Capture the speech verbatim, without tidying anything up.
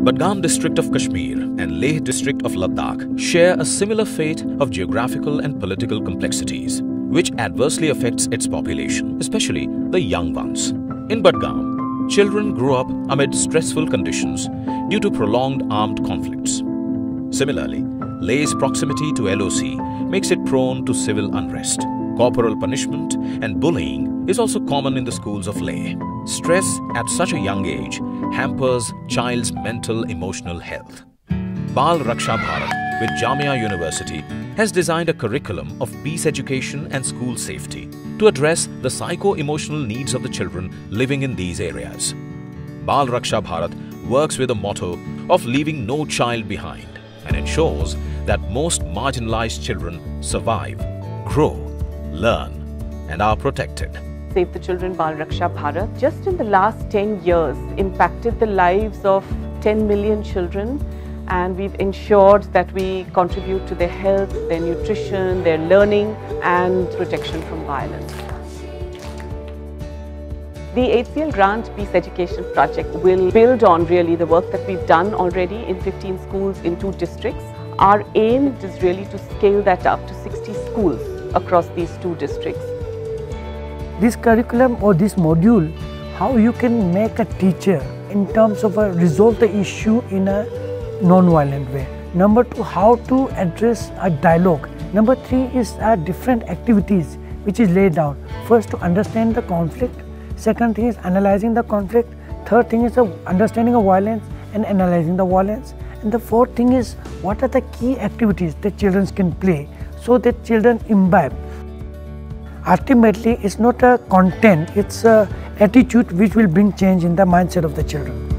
Budgam district of Kashmir and Leh district of Ladakh share a similar fate of geographical and political complexities, which adversely affects its population, especially the young ones. In Budgam, children grew up amid stressful conditions due to prolonged armed conflicts. Similarly, Leh's proximity to L O C makes it prone to civil unrest. Corporal punishment and bullying is also common in the schools of Leh. Stress at such a young age hampers child's mental emotional health. Bal Raksha Bharat with Jamia University has designed a curriculum of peace education and school safety to address the psycho-emotional needs of the children living in these areas. Bal Raksha Bharat works with a motto of leaving no child behind and ensures that most marginalized children survive, grow, learn and are protected. Save the Children Bal Raksha Bharat just in the last ten years impacted the lives of ten million children, and we've ensured that we contribute to their health, their nutrition, their learning and protection from violence. The H C L Grant Peace Education Project will build on really the work that we've done already in fifteen schools in two districts. Our aim is really to scale that up to sixty schools across these two districts. This curriculum or this module, how you can make a teacher in terms of a resolve the issue in a non-violent way. Number two, how to address a dialogue. Number three is uh, different activities which is laid down. First, to understand the conflict. Second thing is analyzing the conflict. Third thing is the understanding of violence and analyzing the violence. And the fourth thing is what are the key activities that children can play so that children imbibe. Ultimately, it's not a content, it's an attitude which will bring change in the mindset of the children.